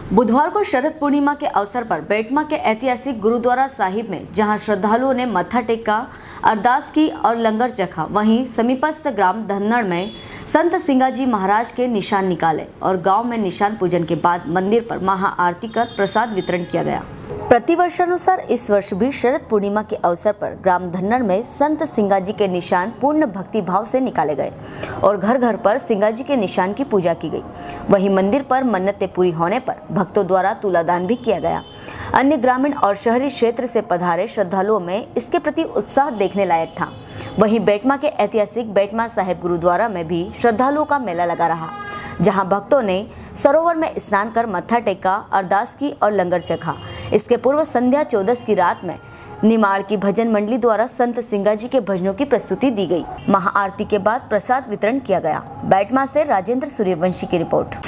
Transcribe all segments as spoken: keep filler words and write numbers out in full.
बुधवार को शरद पूर्णिमा के अवसर पर बेटमा के ऐतिहासिक गुरुद्वारा साहिब में जहां श्रद्धालुओं ने मत्था टेका, अरदास की और लंगर चखा, वहीं समीपस्थ ग्राम धन्नड़ में संत सिंगाजी महाराज के निशान निकाले और गांव में निशान पूजन के बाद मंदिर पर महाआरती कर प्रसाद वितरण किया गया। प्रतिवर्षानुसार इस वर्ष भी शरद पूर्णिमा के अवसर पर ग्राम धन्नड़ में संत सिंगाजी के निशान पूर्ण भक्ति भाव से निकाले गए और घर घर पर सिंगाजी के निशान की पूजा की गई। वहीं मंदिर पर मन्नतें पूरी होने पर भक्तों द्वारा तुलादान भी किया गया। अन्य ग्रामीण और शहरी क्षेत्र से पधारे श्रद्धालुओं में इसके प्रति उत्साह देखने लायक था। वहीं बेटमा के ऐतिहासिक बेटमा साहिब गुरुद्वारा में भी श्रद्धालुओं का मेला लगा रहा, जहां भक्तों ने सरोवर में स्नान कर मत्था टेका, अरदास की और लंगर चखा। इसके पूर्व संध्या चौदस की रात में निमाड़ की भजन मंडली द्वारा संत सिंगाजी के भजनों की प्रस्तुति दी गई। महाआरती के बाद प्रसाद वितरण किया गया। बेटमा से राजेंद्र सूर्यवंशी की रिपोर्ट।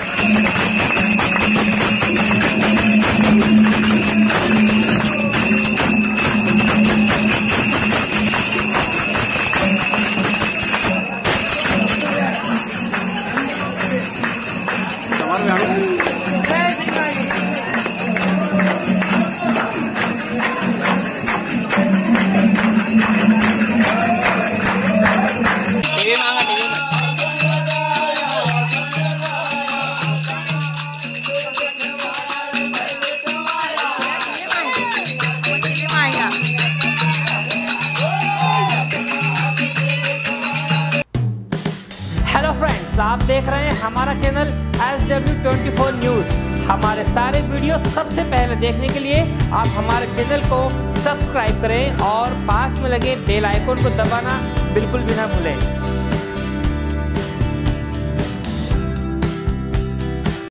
हेलो फ्रेंड्स, आप देख रहे हैं हमारा channel S W twenty four news. हमारे सारे वीडियो सबसे पहले देखने के लिए आप हमारे चैनल को सब्सक्राइब करें और पास में लगे बेल आइकन को दबाना बिल्कुल भी ना भूलें।